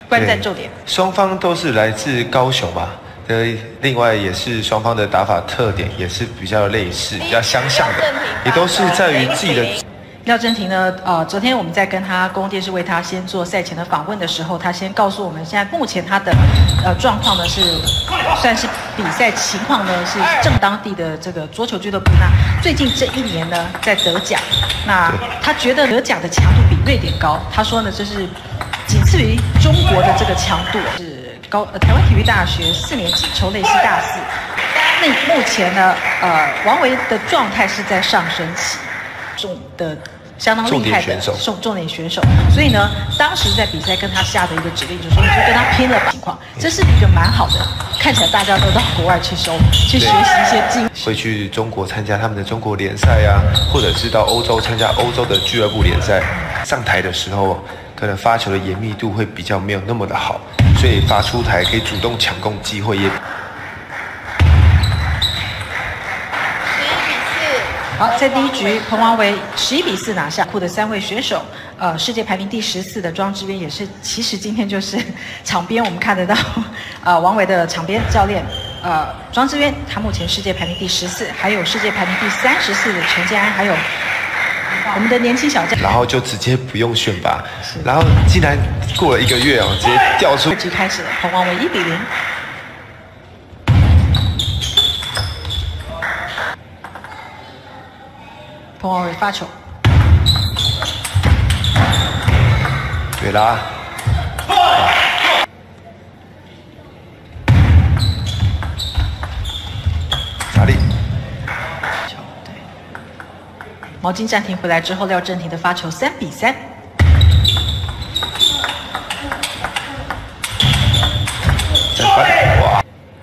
观战重点。 双方都是来自高雄嘛，另外也是双方的打法特点也是比较类似、比较相像的，也都是在于自己的。 廖振廷呢，昨天我们在跟他公共电视为他先做赛前的访问的时候，他先告诉我们，现在目前他的状况呢是算是比赛情况呢是正当地的这个桌球俱乐部。那最近这一年呢在得奖，那他觉得得奖的强度比瑞典高，他说呢这是仅次于中国的这个强度是台湾体育大学4年级筹类系大4。那目前呢王维的状态是在上升期，相当厉害的重点选手，所以呢，当时在比赛跟他下的一个指令就是说，你就跟他拼了情况，这是一个蛮好的。看起来大家都到国外去学习一些经， 会去中国参加他们的中国联赛啊，或者是到欧洲参加欧洲的俱乐部联赛。上台的时候，可能发球的严密度会比较没有那么的好，所以发出台可以主动抢攻机会也。 好，在第一局，彭王维11比4拿下库的3位选手，世界排名第14的庄智渊也是，其实今天就是场边我们看得到，王维的场边教练，庄智渊他目前世界排名第14，还有世界排名第34的陈建安，还有我们的年轻小将， 然后就直接不用选拔，然后竟然过了1个月哦，直接调出。 2局开始了，彭王维1比0。彭王维发球， 对啦，哪里？ 对，毛巾暂停回来之后，廖振廷的发球3比3。 哇！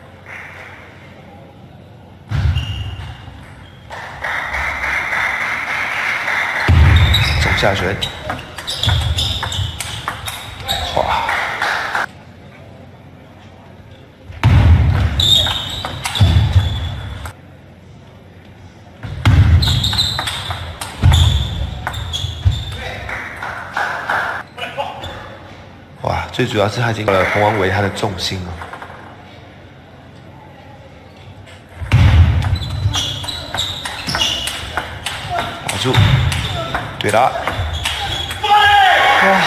下旋，哇！哇！最主要是他已经到了彭王维他的重心了。打住！对了。哇！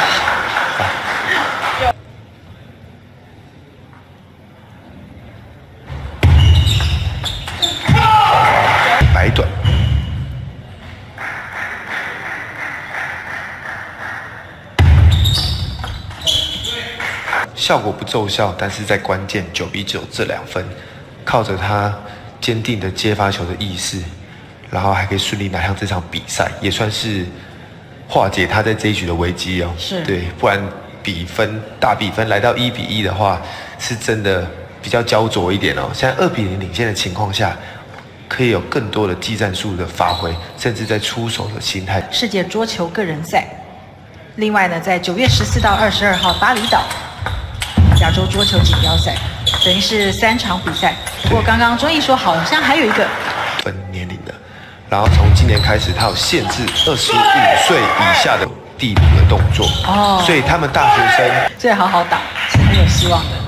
白短，效果不奏效，但是在关键9比9这2分，靠着他坚定的接发球的意识，然后还可以顺利拿下这场比赛，也算是化解他在这一局的危机哦。 是， 对，不然大比分来到1比1的话，是真的比较焦灼一点哦。现在2比0领先的情况下，可以有更多的技战术的发挥，甚至在出手的心态。 世界桌球个人赛，另外呢，在9月14到22号巴厘岛亚洲桌球锦标赛，等于是3场比赛。不过刚刚钟毅说好像还有一个分年龄的，然后从今年开始，他有限制25岁以下的地补的动作哦，所以他们大学生所以好好打是很有希望的。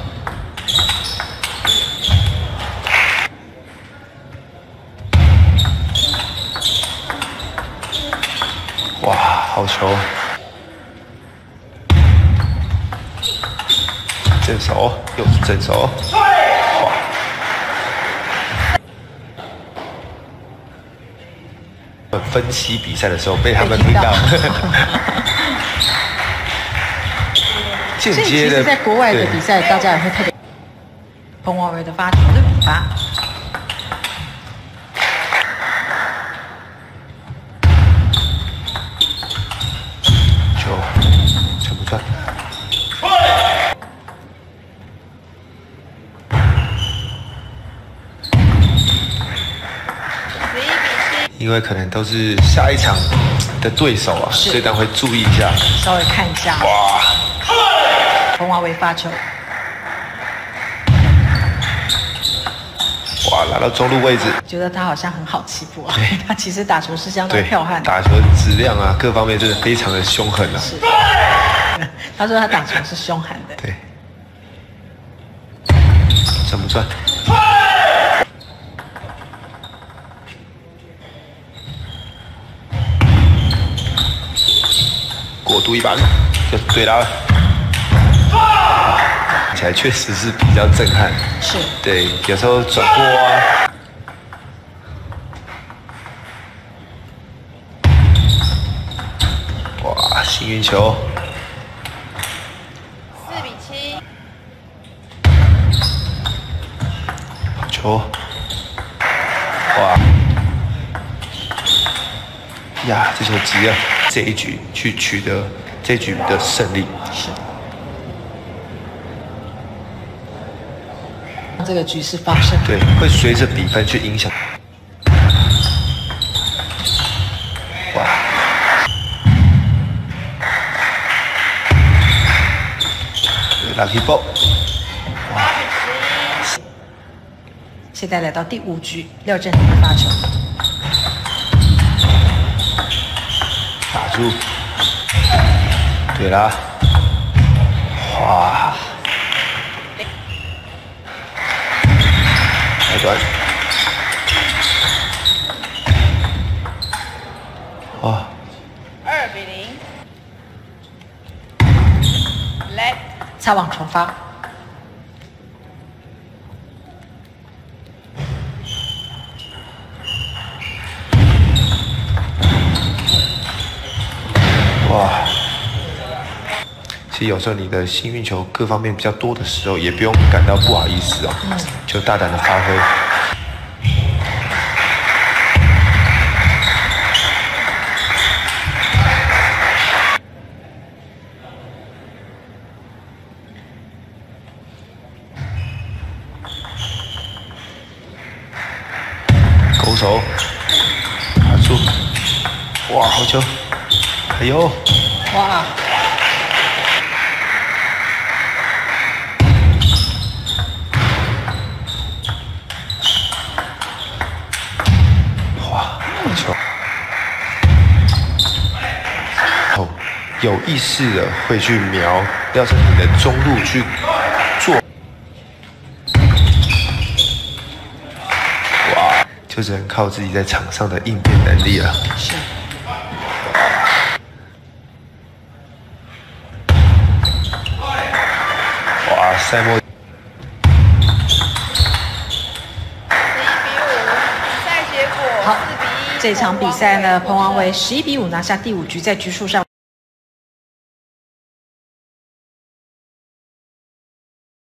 哇，好球！正手，又是正手，哇！分析比赛的时候被他们听到，间接的。 所以其实在国外的比赛，大家也会特别。彭王维的发球6比8。 撑不转，因为可能都是下一场的对手啊，所以咱会注意一下， 稍微看一下。 哇！ 彭王维发球， 哇，来到中路位置， 觉得他好像很好欺负啊。他其实打球是相当剽悍的， 打球质量啊，各方面真的非常的凶狠啊。 是。 他说他打球是凶悍的。 对，转不转？过度一板，就对了。看起来确实是比较震撼。 是。 对，有时候转过啊。哇，幸运球。 4比7。 好球。哇。呀，这球急了。这一局去取得这局的胜利。 是。这个局势发生。 对，会随着比分去影响。哇。Lucky ball。哇。 现在来到第5局，廖振廷的发球。 打住，对啦，哇，太短，哇 2比0 ，Let 擦网重发。 哇，其实有时候你的幸运球各方面比较多的时候，也不用感到不好意思哦，就大胆的发挥。勾手，打住，哇，好球！哎呦！ 哇！ 哇，好球！哦，有意识的会去瞄廖振廷的中路去做，哇，就只能靠自己在场上的应变能力了。 是。 赛末。 赛结果4比1。 这场比赛呢，彭王维11比5拿下第5局，在局数上。